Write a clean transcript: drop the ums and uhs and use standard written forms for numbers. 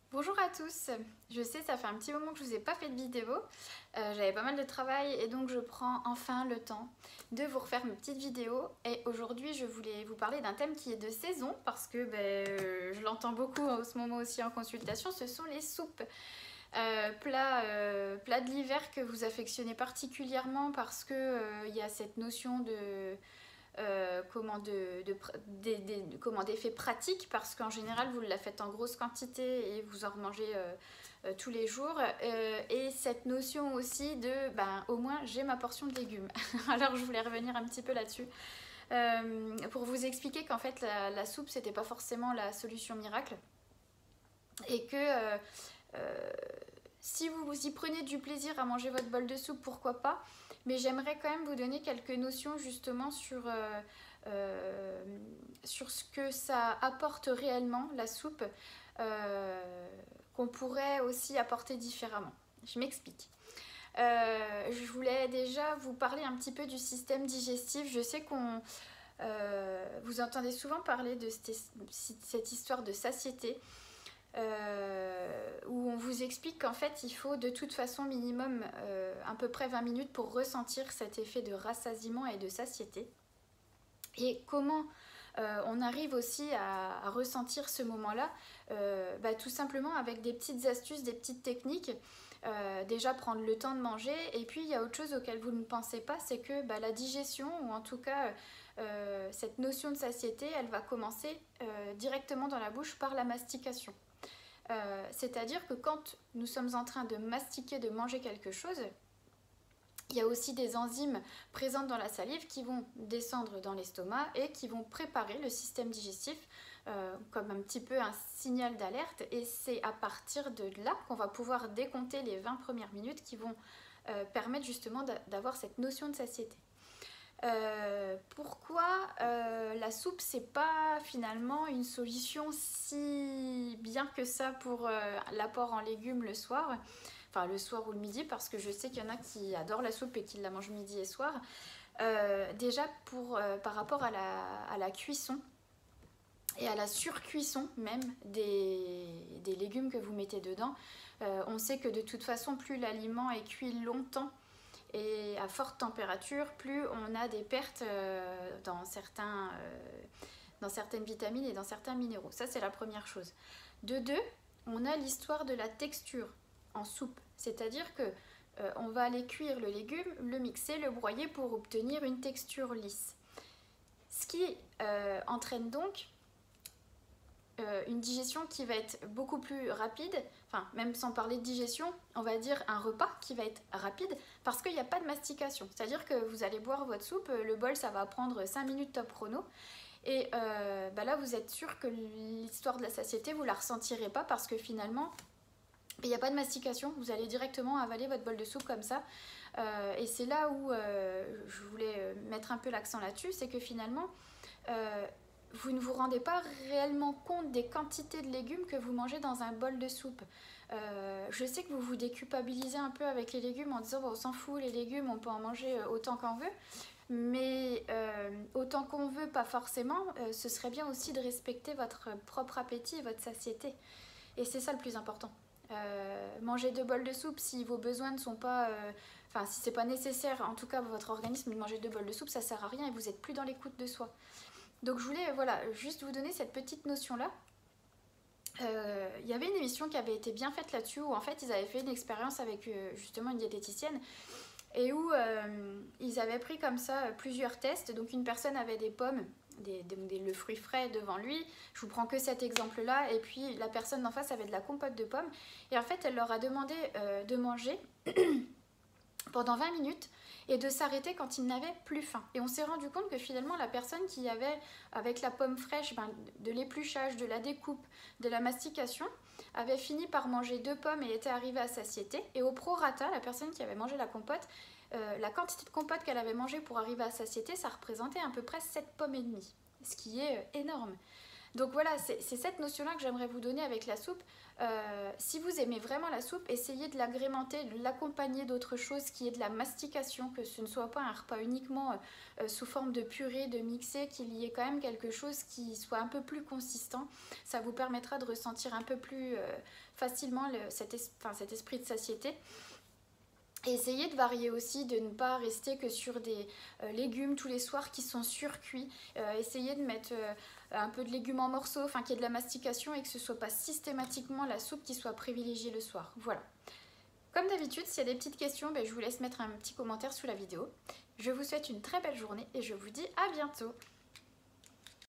Bonjour à tous, je sais ça fait un petit moment que je vous ai pas fait de vidéo, j'avais pas mal de travail et donc je prends enfin le temps de vous refaire mes petites vidéos et aujourd'hui je voulais vous parler d'un thème qui est de saison parce que je l'entends beaucoup en ce moment aussi en consultation, ce sont les soupes. Plats de l'hiver que vous affectionnez particulièrement parce que il y a cette notion de comment d'effets pratiques parce qu'en général vous la faites en grosse quantité et vous en remangez tous les jours et cette notion aussi de au moins j'ai ma portion de légumes. Alors je voulais revenir un petit peu là-dessus pour vous expliquer qu'en fait la soupe c'était pas forcément la solution miracle et que euh, si vous y prenez du plaisir à manger votre bol de soupe, pourquoi pas. Mais j'aimerais quand même vous donner quelques notions justement sur ce que ça apporte réellement, la soupe, qu'on pourrait aussi apporter différemment. Je m'explique. Je voulais déjà vous parler un petit peu du système digestif. Je sais qu'on vous entendez souvent parler de cette histoire de satiété. Où on vous explique qu'en fait il faut de toute façon minimum à peu près 20 minutes pour ressentir cet effet de rassasiement et de satiété. Et comment on arrive aussi à ressentir ce moment-là tout simplement avec des petites astuces, des petites techniques. Déjà prendre le temps de manger et puis il y a autre chose auquel vous ne pensez pas, c'est que la digestion ou en tout cas cette notion de satiété elle va commencer directement dans la bouche par la mastication. C'est-à-dire que quand nous sommes en train de mastiquer, de manger quelque chose, il y a aussi des enzymes présentes dans la salive qui vont descendre dans l'estomac et qui vont préparer le système digestif comme un petit peu un signal d'alerte. Et c'est à partir de là qu'on va pouvoir décompter les 20 premières minutes qui vont permettre justement d'avoir cette notion de satiété. Pourquoi la soupe c'est pas finalement une solution si bien que ça pour l'apport en légumes le soir, enfin le soir ou le midi, parce que je sais qu'il y en a qui adorent la soupe et qui la mangent midi et soir. Déjà par rapport à la cuisson et à la surcuisson même des légumes que vous mettez dedans, on sait que de toute façon plus l'aliment est cuit longtemps et à forte température, plus on a des pertes dans certaines vitamines et dans certains minéraux. Ça, c'est la première chose. De deux, on a l'histoire de la texture en soupe. C'est-à-dire que on va aller cuire le légume, le mixer, le broyer pour obtenir une texture lisse. Ce qui entraîne donc une digestion qui va être beaucoup plus rapide, enfin même sans parler de digestion, on va dire un repas qui va être rapide parce qu'il n'y a pas de mastication. C'est-à-dire que vous allez boire votre soupe, le bol ça va prendre 5 minutes top chrono et là vous êtes sûr que l'histoire de la satiété vous la ressentirez pas parce que finalement il n'y a pas de mastication, vous allez directement avaler votre bol de soupe comme ça. Et c'est là où je voulais mettre un peu l'accent là-dessus, c'est que finalement vous ne vous rendez pas réellement compte des quantités de légumes que vous mangez dans un bol de soupe. Je sais que vous vous déculpabilisez un peu avec les légumes en disant on s'en fout, les légumes, on peut en manger autant qu'on veut. Mais autant qu'on veut, pas forcément, ce serait bien aussi de respecter votre propre appétit et votre satiété. Et c'est ça le plus important. Manger 2 bols de soupe si vos besoins ne sont pas... Enfin, si c'est pas nécessaire, en tout cas votre organisme, de manger 2 bols de soupe, ça sert à rien et vous n'êtes plus dans l'écoute de soi. Donc je voulais juste vous donner cette petite notion-là. Il y avait une émission qui avait été bien faite là-dessus où en fait ils avaient fait une expérience avec justement une diététicienne et où ils avaient pris comme ça plusieurs tests. Donc une personne avait des pommes, le fruit frais devant lui. Je vous prends que cet exemple-là. Et puis la personne d'en face avait de la compote de pommes. Et en fait elle leur a demandé de manger pendant 20 minutes et de s'arrêter quand il n'avait plus faim. Et on s'est rendu compte que finalement la personne qui avait avec la pomme fraîche de l'épluchage, de la découpe, de la mastication avait fini par manger 2 pommes et était arrivée à satiété. Et au prorata, la personne qui avait mangé la compote, la quantité de compote qu'elle avait mangée pour arriver à satiété, ça représentait à peu près 7 pommes et demie, ce qui est énorme. Donc voilà, c'est cette notion-là que j'aimerais vous donner avec la soupe. Si vous aimez vraiment la soupe, essayez de l'agrémenter, de l'accompagner d'autres choses, qui est de la mastication, que ce ne soit pas un repas uniquement sous forme de purée, de mixé, qu'il y ait quand même quelque chose qui soit un peu plus consistant. Ça vous permettra de ressentir un peu plus facilement cet esprit de satiété. Et essayez de varier aussi, de ne pas rester que sur des légumes tous les soirs qui sont surcuits. Essayez de mettre un peu de légumes en morceaux, enfin qu'il y ait de la mastication et que ce ne soit pas systématiquement la soupe qui soit privilégiée le soir. Voilà. Comme d'habitude, s'il y a des petites questions, je vous laisse mettre un petit commentaire sous la vidéo. Je vous souhaite une très belle journée et je vous dis à bientôt.